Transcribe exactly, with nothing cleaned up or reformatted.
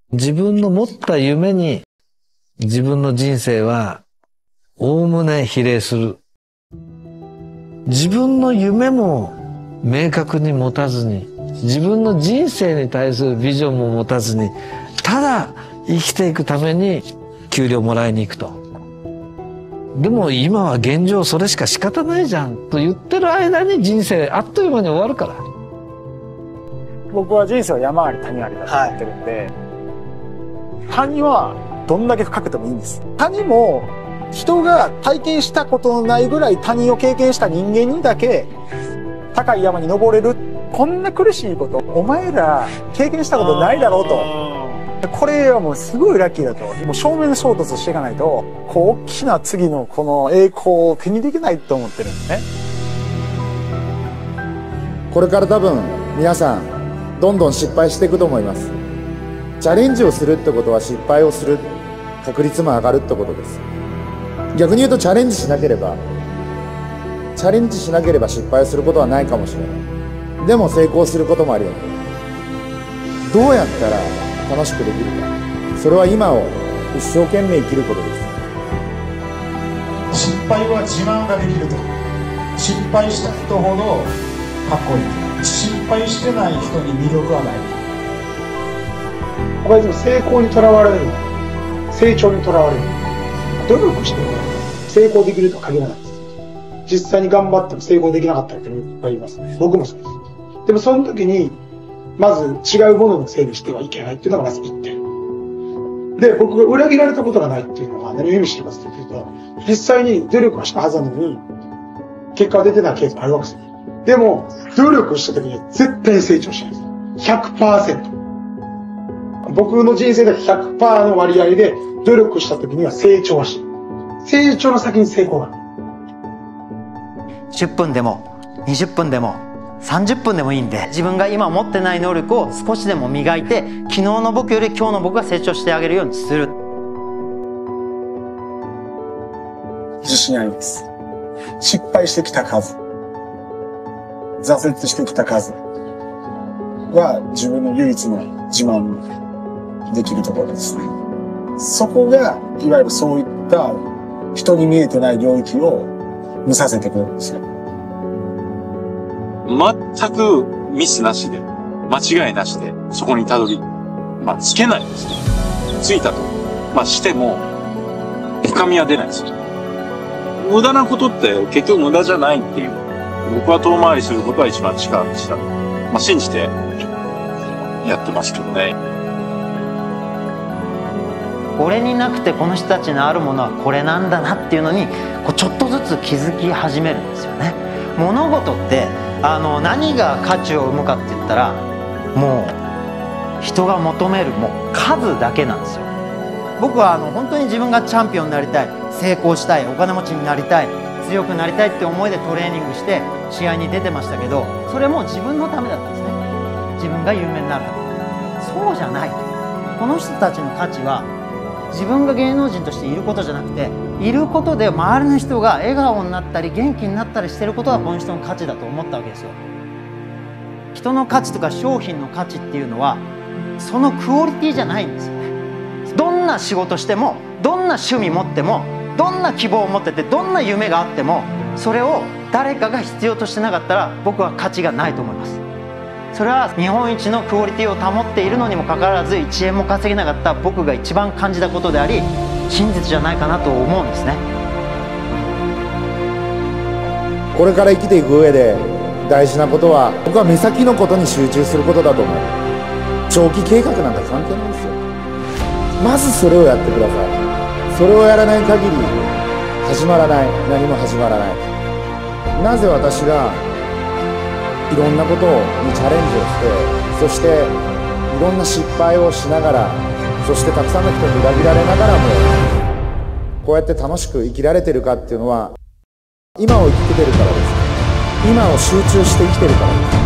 自分の持った夢に自分の人生はおおむね比例する。自分の夢も明確に持たずに、自分の人生に対するビジョンも持たずに、ただ生きていくために給料もらいに行くと。でも今は現状それしか仕方ないじゃんと言ってる間に人生あっという間に終わるから。 僕は人生は山あり谷ありだと思ってるんで、はい、谷はどんだけ深くてもいいんです。谷も人が体験したことのないぐらい谷を経験した人間にだけ高い山に登れる。こんな苦しいことお前ら経験したことないだろうと。これはもうすごいラッキーだと。もう正面衝突していかないと、こう大きな次のこの栄光を手にできないと思ってるんですね。 これから多分皆さんどんどん失敗していくと思います。チャレンジをするってことは失敗をする確率も上がるってことです。逆に言うとチャレンジしなければチャレンジしなければ失敗することはないかもしれない。でも成功することもあるよね。どうやったら楽しくできるか。それは今を一生懸命生きることです。 失敗は自慢ができると。失敗した人ほどかっこいい。失敗してない人に魅力はない。 僕はいつも成功にとらわれる、成長にとらわれる。努力しても成功できるとは限らないです。実際に頑張っても成功できなかったっていっぱいいますね。僕もそうです。でもその時にまず違うもののせいにしてはいけないっていうのがまずいってんで、僕が裏切られたことがないっていうのは何を意味していますかというと、実際に努力はしたはずなのに結果が出てないケースもあるわけですよ。でも努力した時には絶対に成長しないです。 ひゃくパーセント。 僕の人生で ひゃくパーセント の割合で努力した時には成長はしない。成長の先に成功がある。 じゅっぷんでもにじゅっぷんでもさんじゅっぷんでもいいんで、自分が今持ってない能力を少しでも磨いて、昨日の僕より今日の僕が成長してあげるようにする。 自信あります。失敗してきた数、挫折してきた数は自分の唯一の自慢できるところですね。そこがいわゆるそういった人に見えてない領域を見させてくれるんですよ。 全くミスなしで、間違いなしで、そこにたどり、まあ、つけないんですね。ついたと。まあ、しても、深みは出ないですよ。無駄なことって結局無駄じゃないっていう。僕は遠回りすることは一番力でした。まあ、信じてやってますけどね。 俺になくてこの人たちのあるものはこれなんだなっていうのに、こうちょっとずつ気づき始めるんですよね。物事ってあの何が価値を生むかって言ったら、もう人が求めるもう数だけなんですよ。僕はあの本当に自分がチャンピオンになりたい、成功したい、お金持ちになりたい、強くなりたいって思いでトレーニングして試合に出てましたけど、それも自分のためだったんですね。自分が有名になるため。そうじゃない。この人たちの価値は自分が芸能人としていることじゃなくて、いることで周りの人が笑顔になったり元気になったりしてることがこの人の価値だと思ったわけですよ。人の価値とか商品の価値っていうのはそのクオリティじゃないんですよね。どんな仕事しても、どんな趣味持っても、どんな希望を持ってて、どんな夢があっても、それを誰かが必要としてなかったら僕は価値がないと思います。それは日本一のクオリティを保っているのにもかかわらずいちえんも稼げなかった僕が一番感じたことであり、真実じゃないかなと思うんですね。 これから生きていく上で大事なことは、僕は目先のことに集中することだと思う。長期計画なんか関係ないんですよ。まずそれをやってください。それをやらない限り始まらない、何も始まらない。なぜ私がいろんなことにチャレンジをして、そしていろんな失敗をしながら、そしてたくさんの人に裏切られながらもこうやって楽しく生きられてるかっていうのは、今を生きてるからです。今を集中して生きてるからです。